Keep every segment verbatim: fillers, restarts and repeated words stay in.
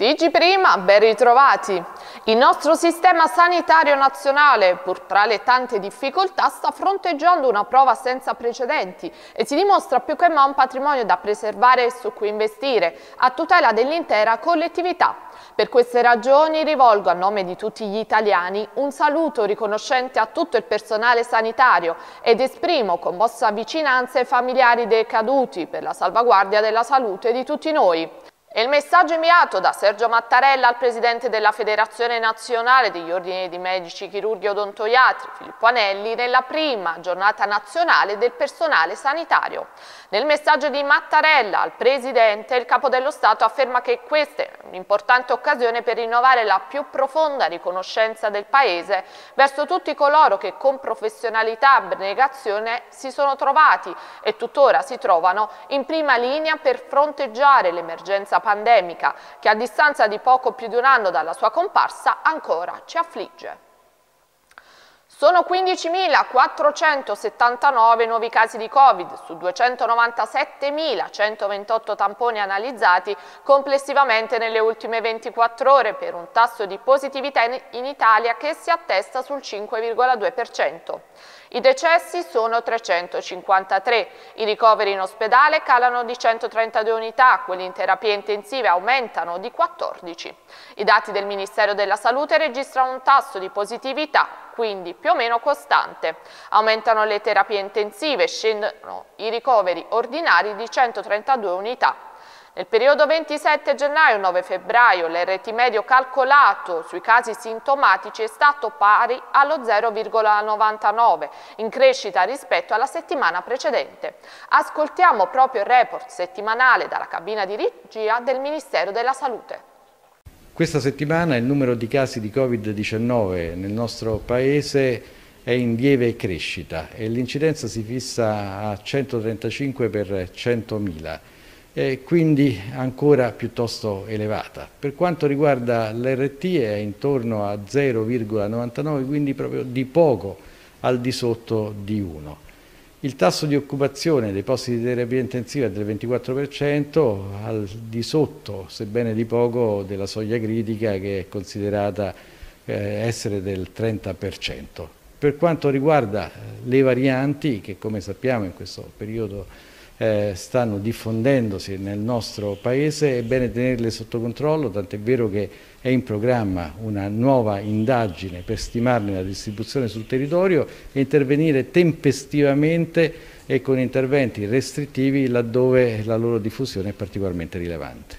T G Prima, ben ritrovati. Il nostro sistema sanitario nazionale, pur tra le tante difficoltà, sta fronteggiando una prova senza precedenti e si dimostra più che mai un patrimonio da preservare e su cui investire, a tutela dell'intera collettività. Per queste ragioni rivolgo a nome di tutti gli italiani un saluto riconoscente a tutto il personale sanitario ed esprimo commossa vicinanza ai familiari dei caduti per la salvaguardia della salute di tutti noi. E il messaggio inviato da Sergio Mattarella al presidente della Federazione Nazionale degli Ordini di Medici, Chirurghi e Odontoiatri, Filippo Anelli, nella prima giornata nazionale del personale sanitario. Nel messaggio di Mattarella al presidente, il capo dello Stato afferma che questa è un'importante occasione per rinnovare la più profonda riconoscenza del Paese verso tutti coloro che con professionalità e abnegazione si sono trovati e tuttora si trovano in prima linea per fronteggiare l'emergenza pandemica che a distanza di poco più di un anno dalla sua comparsa ancora ci affligge. Sono quindicimilaquattrocentosettantanove nuovi casi di Covid su duecentonovantasettemilacentoventotto tamponi analizzati complessivamente nelle ultime ventiquattro ore, per un tasso di positività in Italia che si attesta sul cinque virgola due per cento. I decessi sono trecentocinquantatré, i ricoveri in ospedale calano di centotrentadue unità, quelli in terapie intensive aumentano di quattordici. I dati del Ministero della Salute registrano un tasso di positività quindi più o meno costante. Aumentano le terapie intensive, scendono i ricoveri ordinari di centotrentadue unità. Nel periodo ventisette gennaio nove febbraio l'R T medio calcolato sui casi sintomatici è stato pari allo zero virgola novantanove, in crescita rispetto alla settimana precedente. Ascoltiamo proprio il report settimanale dalla cabina di regia del Ministero della Salute. Questa settimana il numero di casi di Covid diciannove nel nostro Paese è in lieve crescita e l'incidenza si fissa a centotrentacinque per centomila. E quindi ancora piuttosto elevata. Per quanto riguarda l'R T è intorno a zero virgola novantanove, quindi proprio di poco al di sotto di uno. Il tasso di occupazione dei posti di terapia intensiva è del ventiquattro per cento, al di sotto, sebbene di poco, della soglia critica che è considerata eh, essere del trenta per cento. Per quanto riguarda le varianti, che come sappiamo in questo periodo Eh, stanno diffondendosi nel nostro Paese, è bene tenerle sotto controllo, tant'è vero che è in programma una nuova indagine per stimarne la distribuzione sul territorio e intervenire tempestivamente e con interventi restrittivi laddove la loro diffusione è particolarmente rilevante.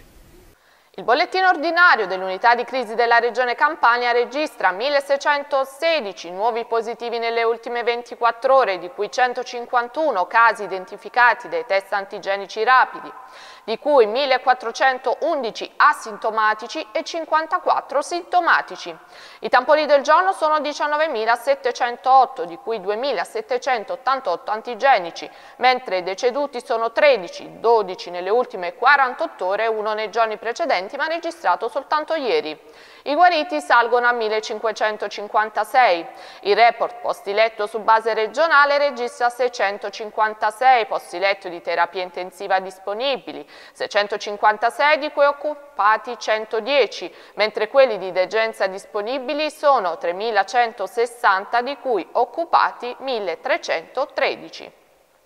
Il bollettino ordinario dell'unità di crisi della Regione Campania registra milleseicentosedici nuovi positivi nelle ultime ventiquattro ore, di cui centocinquantuno casi identificati dai test antigenici rapidi, di cui millequattrocentoundici asintomatici e cinquantaquattro sintomatici. I tamponi del giorno sono diciannovemilasettecentootto, di cui duemilasettecentottantotto antigenici, mentre i deceduti sono tredici, dodici nelle ultime quarantotto ore e uno nei giorni precedenti, ma registrato soltanto ieri. I guariti salgono a millecinquecentocinquantasei. Il report posti letto su base regionale registra seicentocinquantasei posti letto di terapia intensiva disponibili, seicentocinquantasei di cui occupati centodieci, mentre quelli di degenza disponibili sono tremilacentosessanta, di cui occupati milletrecentotredici.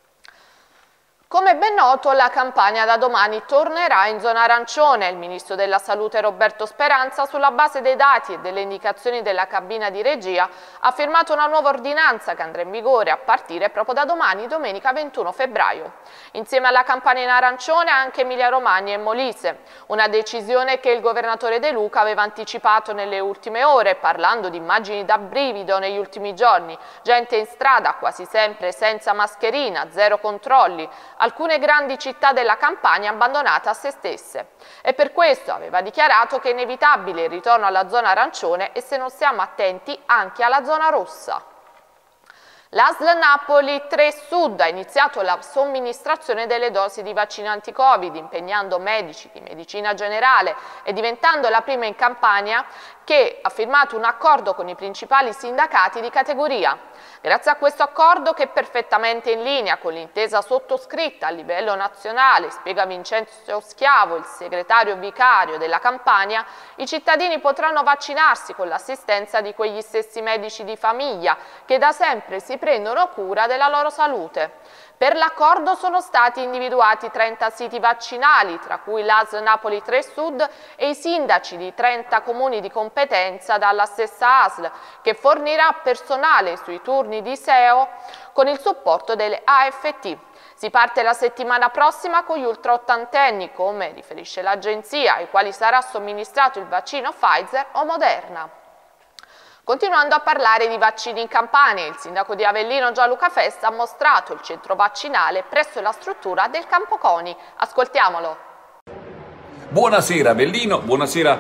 Come ben noto, la Campania da domani tornerà in zona arancione. Il ministro della Salute Roberto Speranza, sulla base dei dati e delle indicazioni della cabina di regia, ha firmato una nuova ordinanza che andrà in vigore a partire proprio da domani, domenica ventuno febbraio. Insieme alla Campania in arancione anche Emilia-Romagna e Molise, una decisione che il governatore De Luca aveva anticipato nelle ultime ore, parlando di immagini da brivido negli ultimi giorni, gente in strada quasi sempre senza mascherina, zero controlli, alcune grandi città della Campania abbandonate a se stesse. E per questo aveva dichiarato che è inevitabile il ritorno alla zona arancione e, se non stiamo attenti, anche alla zona rossa. L'A S L Napoli tre Sud ha iniziato la somministrazione delle dosi di vaccino anti-Covid, impegnando medici di medicina generale e diventando la prima in Campania che ha firmato un accordo con i principali sindacati di categoria. Grazie a questo accordo, che è perfettamente in linea con l'intesa sottoscritta a livello nazionale, spiega Vincenzo Schiavo, il segretario vicario della Campania, i cittadini potranno vaccinarsi con l'assistenza di quegli stessi medici di famiglia che da sempre si prendono cura della loro salute. Per l'accordo sono stati individuati trenta siti vaccinali, tra cui l'A S L Napoli tre Sud e i sindaci di trenta comuni di competenza dalla stessa A S L, che fornirà personale sui turni di S E O con il supporto delle A F T. Si parte la settimana prossima con gli ultraottantenni, come riferisce l'agenzia, ai quali sarà somministrato il vaccino Pfizer o Moderna. Continuando a parlare di vaccini in Campania, il sindaco di Avellino Gianluca Festa ha mostrato il centro vaccinale presso la struttura del Campo Coni. Ascoltiamolo. Buonasera Avellino, buonasera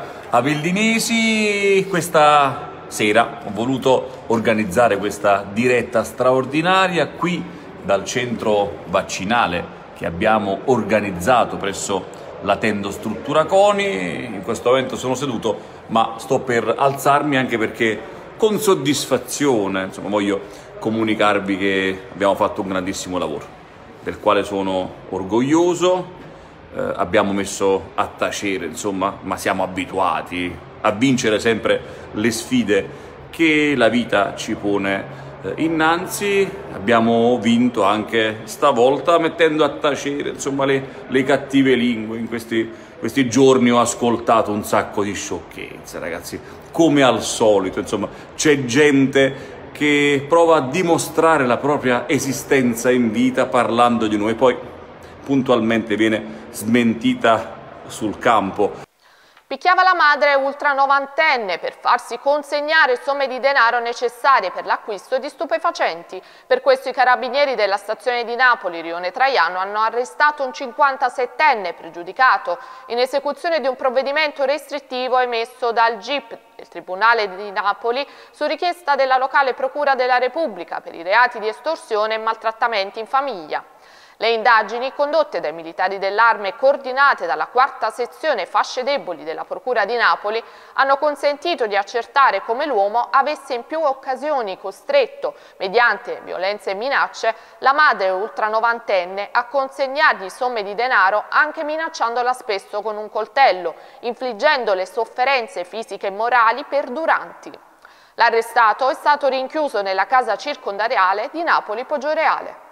avellinesi. Questa sera ho voluto organizzare questa diretta straordinaria qui dal centro vaccinale che abbiamo organizzato presso la Tendo Struttura Coni. In questo momento sono seduto, ma sto per alzarmi anche perché con soddisfazione insomma, voglio comunicarvi che abbiamo fatto un grandissimo lavoro, del quale sono orgoglioso. Eh, abbiamo messo a tacere, insomma, ma siamo abituati a vincere sempre le sfide che la vita ci pone eh, innanzi. Abbiamo vinto anche stavolta mettendo a tacere insomma, le, le cattive lingue. In questi Questi giorni ho ascoltato un sacco di sciocchezze, ragazzi, come al solito, insomma, c'è gente che prova a dimostrare la propria esistenza in vita parlando di noi, poi puntualmente viene smentita sul campo. Picchiava la madre ultranovantenne per farsi consegnare somme di denaro necessarie per l'acquisto di stupefacenti. Per questo i carabinieri della stazione di Napoli Rione Traiano hanno arrestato un cinquantasettenne pregiudicato in esecuzione di un provvedimento restrittivo emesso dal G I P del Tribunale di Napoli su richiesta della locale Procura della Repubblica per i reati di estorsione e maltrattamenti in famiglia. Le indagini, condotte dai militari dell'Arma e coordinate dalla quarta sezione fasce deboli della Procura di Napoli, hanno consentito di accertare come l'uomo avesse in più occasioni costretto, mediante violenze e minacce, la madre ultranovantenne a consegnargli somme di denaro anche minacciandola spesso con un coltello, infliggendole sofferenze fisiche e morali perduranti. L'arrestato è stato rinchiuso nella casa circondariale di Napoli Poggioreale.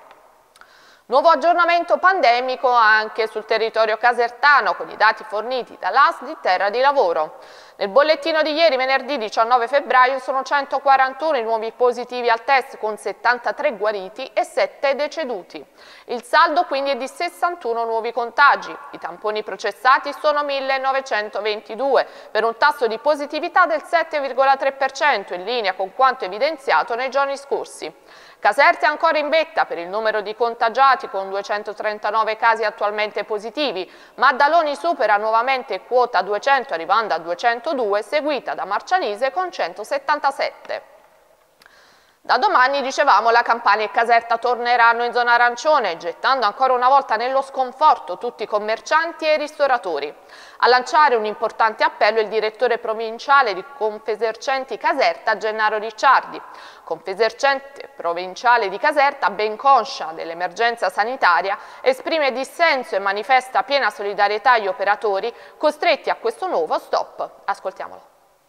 Nuovo aggiornamento pandemico anche sul territorio casertano con i dati forniti dall'A S D Terra di Lavoro. Nel bollettino di ieri, venerdì diciannove febbraio, sono centoquarantuno i nuovi positivi al test con settantatré guariti e sette deceduti. Il saldo quindi è di sessantuno nuovi contagi. I tamponi processati sono millenovecentoventidue per un tasso di positività del sette virgola tre per cento in linea con quanto evidenziato nei giorni scorsi. Caserta è ancora in vetta per il numero di contagiati con duecentotrentanove casi attualmente positivi, Maddaloni supera nuovamente quota duecento arrivando a duecentodue, seguita da Marcianise con centosettantasette. Da domani, dicevamo, la Campania e Caserta torneranno in zona arancione, gettando ancora una volta nello sconforto tutti i commercianti e i ristoratori. A lanciare un importante appello il direttore provinciale di Confesercenti Caserta, Gennaro Ricciardi. Confesercente provinciale di Caserta, ben conscia dell'emergenza sanitaria, esprime dissenso e manifesta piena solidarietà agli operatori costretti a questo nuovo stop. Ascoltiamolo.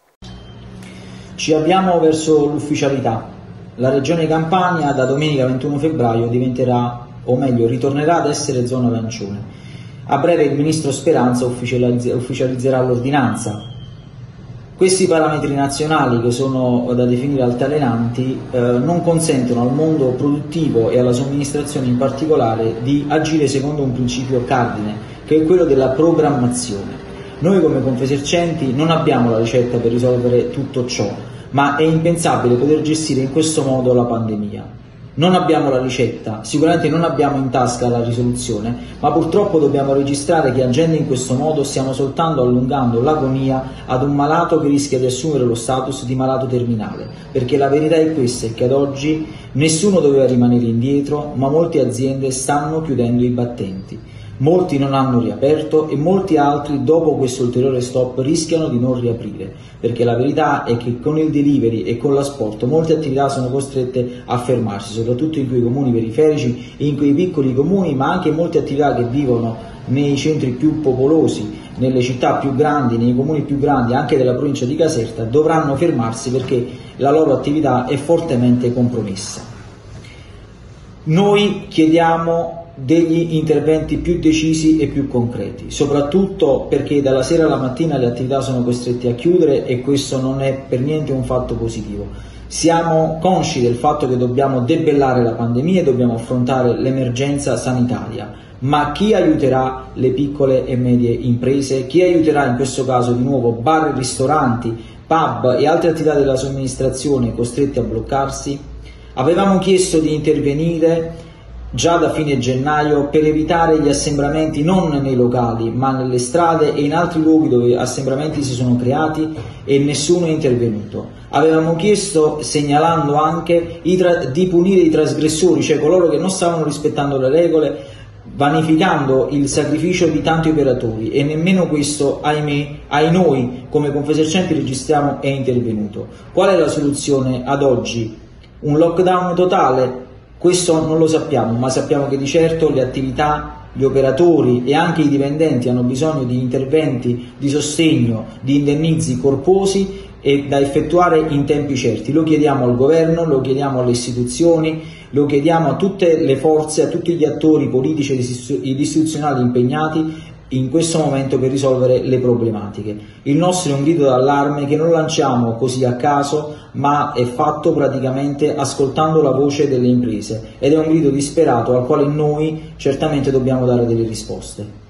Ci avviamo verso l'ufficialità. La Regione Campania da domenica ventuno febbraio diventerà, o meglio ritornerà ad essere zona arancione. A breve il Ministro Speranza ufficializzerà l'ordinanza. Questi parametri nazionali, che sono da definire altalenanti, eh, non consentono al mondo produttivo e alla somministrazione in particolare di agire secondo un principio cardine, che è quello della programmazione. Noi come Confesercenti non abbiamo la ricetta per risolvere tutto ciò, ma è impensabile poter gestire in questo modo la pandemia. Non abbiamo la ricetta, sicuramente non abbiamo in tasca la risoluzione, ma purtroppo dobbiamo registrare che agendo in questo modo stiamo soltanto allungando l'agonia ad un malato che rischia di assumere lo status di malato terminale, perché la verità è questa, è che ad oggi nessuno doveva rimanere indietro, ma molte aziende stanno chiudendo i battenti. Molti non hanno riaperto e molti altri dopo questo ulteriore stop rischiano di non riaprire, perché la verità è che con il delivery e con l'asporto molte attività sono costrette a fermarsi, soprattutto in quei comuni periferici e in quei piccoli comuni, ma anche molte attività che vivono nei centri più popolosi, nelle città più grandi, nei comuni più grandi anche della provincia di Caserta, dovranno fermarsi perché la loro attività è fortemente compromessa. Noi chiediamo degli interventi più decisi e più concreti, soprattutto perché dalla sera alla mattina le attività sono costrette a chiudere e questo non è per niente un fatto positivo. Siamo consci del fatto che dobbiamo debellare la pandemia e dobbiamo affrontare l'emergenza sanitaria, ma chi aiuterà le piccole e medie imprese? Chi aiuterà in questo caso di nuovo bar e ristoranti, pub e altre attività della somministrazione costrette a bloccarsi? Avevamo chiesto di intervenire già da fine gennaio per evitare gli assembramenti non nei locali ma nelle strade e in altri luoghi dove assembramenti si sono creati e nessuno è intervenuto. Avevamo chiesto, segnalando anche i di punire i trasgressori, cioè coloro che non stavano rispettando le regole, vanificando il sacrificio di tanti operatori, e nemmeno questo, ahimè, ai noi come Confesercenti registriamo, è intervenuto. Qual è la soluzione ad oggi? Un lockdown totale? Questo non lo sappiamo, ma sappiamo che di certo le attività, gli operatori e anche i dipendenti hanno bisogno di interventi di sostegno, di indennizzi corposi e da effettuare in tempi certi. Lo chiediamo al governo, lo chiediamo alle istituzioni, lo chiediamo a tutte le forze, a tutti gli attori politici ed istituzionali impegnati in questo momento per risolvere le problematiche. Il nostro è un grido d'allarme che non lanciamo così a caso, ma è fatto praticamente ascoltando la voce delle imprese ed è un grido disperato al quale noi certamente dobbiamo dare delle risposte.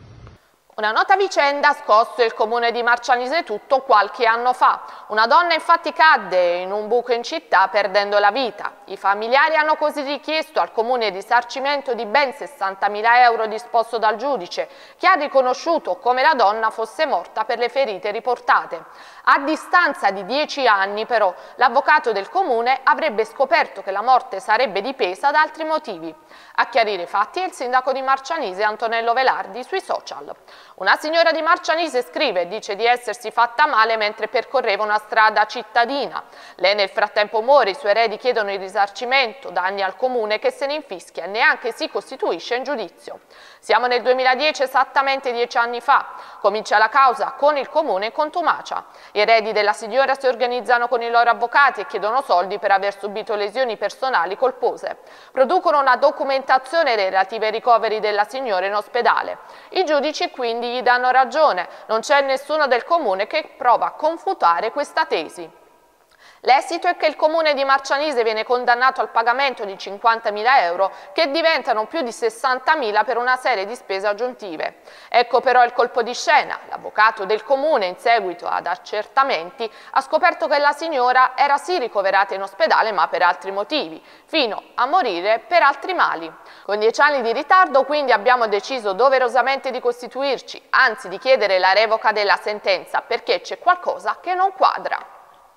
Una nota vicenda ha scosso il comune di Marcianise tutto qualche anno fa. Una donna infatti cadde in un buco in città perdendo la vita. I familiari hanno così richiesto al comune risarcimento di ben sessantamila euro disposto dal giudice, che ha riconosciuto come la donna fosse morta per le ferite riportate. A distanza di dieci anni però l'avvocato del comune avrebbe scoperto che la morte sarebbe dipesa da altri motivi. A chiarire i fatti è il sindaco di Marcianise Antonello Velardi sui social. Una signora di Marcianise scrive e dice di essersi fatta male mentre percorreva una strada cittadina. Lei nel frattempo muore, i suoi eredi chiedono il risarcimento, danni al comune che se ne infischia e neanche si costituisce in giudizio. Siamo nel duemiladieci, esattamente dieci anni fa. Comincia la causa con il comune in contumacia. Gli eredi della signora si organizzano con i loro avvocati e chiedono soldi per aver subito lesioni personali colpose. Producono una documentazione relativa ai ricoveri della signora in ospedale. I giudici quindi gli danno ragione, non c'è nessuno del comune che prova a confutare questa tesi. L'esito è che il comune di Marcianise viene condannato al pagamento di cinquantamila euro che diventano più di sessantamila per una serie di spese aggiuntive. Ecco però il colpo di scena. L'avvocato del comune, in seguito ad accertamenti, ha scoperto che la signora era sì ricoverata in ospedale ma per altri motivi, fino a morire per altri mali. Con dieci anni di ritardo quindi abbiamo deciso doverosamente di costituirci, anzi di chiedere la revoca della sentenza, perché c'è qualcosa che non quadra.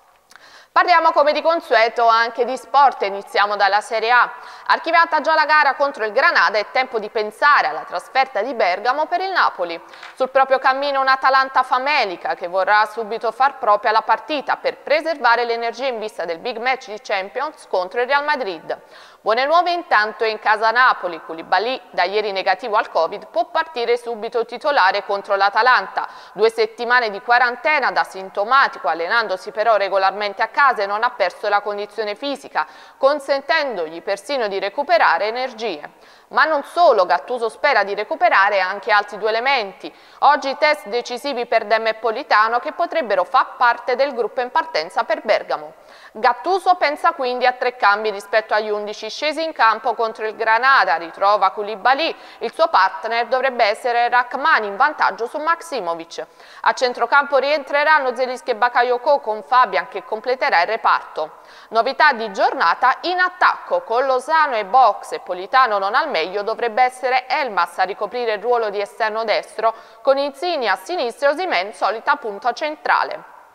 Parliamo come di consueto anche di sport e iniziamo dalla Serie A. Archiviata già la gara contro il Granada, è tempo di pensare alla trasferta di Bergamo per il Napoli. Sul proprio cammino un'Atalanta famelica che vorrà subito far propria la partita per preservare l'energia in vista del big match di Champions contro il Real Madrid. Buone nuove intanto in casa Napoli. Koulibaly, da ieri negativo al Covid, può partire subito titolare contro l'Atalanta. Due settimane di quarantena da sintomatico, allenandosi però regolarmente a casa e non ha perso la condizione fisica, consentendogli persino di recuperare energie. Ma non solo, Gattuso spera di recuperare anche altri due elementi. Oggi test decisivi per Demme e Politano che potrebbero far parte del gruppo in partenza per Bergamo. Gattuso pensa quindi a tre cambi rispetto agli undici scesi in campo contro il Granada, ritrova Koulibaly, il suo partner dovrebbe essere Rachmani in vantaggio su Maksimovic. A centrocampo rientreranno Zelinski e Bakayoko con Fabian che completerà il reparto. Novità di giornata in attacco, con Lozano e Box e Politano non al meglio dovrebbe essere Elmas a ricoprire il ruolo di esterno destro con Insigne a sinistra e Osimhen solita punta centrale.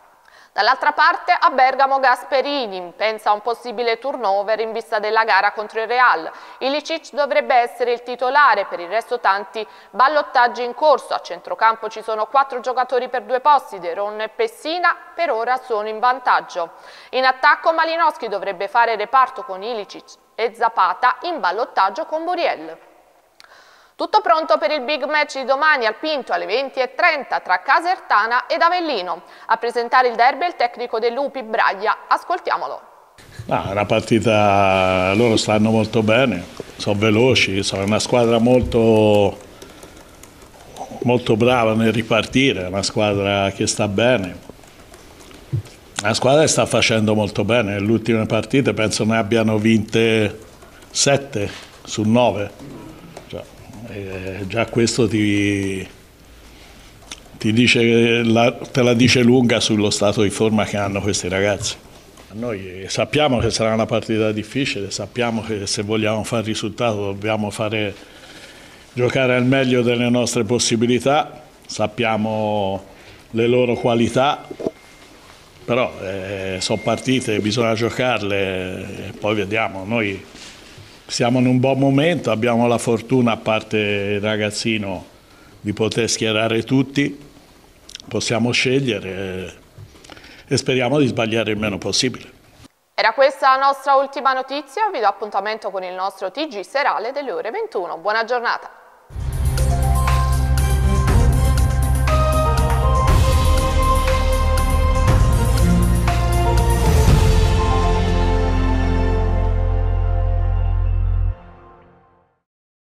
Dall'altra parte a Bergamo Gasperini pensa a un possibile turnover in vista della gara contro il Real. Ilicic dovrebbe essere il titolare, per il resto tanti ballottaggi in corso. A centrocampo ci sono quattro giocatori per due posti, De Ron e Pessina per ora sono in vantaggio. In attacco Malinowski dovrebbe fare reparto con Ilicic e Zapata in ballottaggio con Buriel. Tutto pronto per il big match di domani al Pinto alle venti e trenta tra Casertana ed Avellino. A presentare il derby il tecnico dei Lupi Braglia. Ascoltiamolo. No, è una partita, loro stanno molto bene, sono veloci, sono una squadra molto, molto brava nel ripartire, una squadra che sta bene. Una squadra che sta facendo molto bene, nelle ultime partite penso ne abbiano vinte sette su nove. Eh, già questo ti, ti dice, la, te la dice lunga sullo stato di forma che hanno questi ragazzi. Noi sappiamo che sarà una partita difficile, sappiamo che se vogliamo fare risultato dobbiamo fare, giocare al meglio delle nostre possibilità, sappiamo le loro qualità, però eh, sono partite, bisogna giocarle e poi vediamo. Noi siamo in un buon momento, abbiamo la fortuna, a parte il ragazzino, di poter schierare tutti, possiamo scegliere e speriamo di sbagliare il meno possibile. Era questa la nostra ultima notizia, vi do appuntamento con il nostro T G serale delle ore ventuno. Buona giornata!